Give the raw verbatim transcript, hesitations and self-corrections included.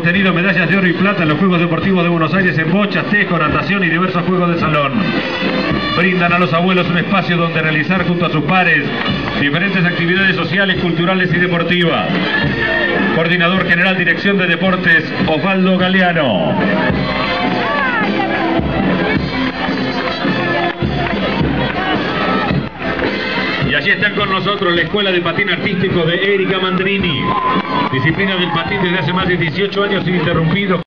obtenido medallas de oro y plata en los Juegos Deportivos de Buenos Aires en bocha, tejo, natación y diversos juegos de salón. Brindan a los abuelos un espacio donde realizar junto a sus pares diferentes actividades sociales, culturales y deportivas. Coordinador General Dirección de Deportes, Osvaldo Galeano. Y allí están con nosotros la Escuela de Patín Artístico de Erika Mandrini. Disciplina del patín desde hace más de dieciocho años ininterrumpido.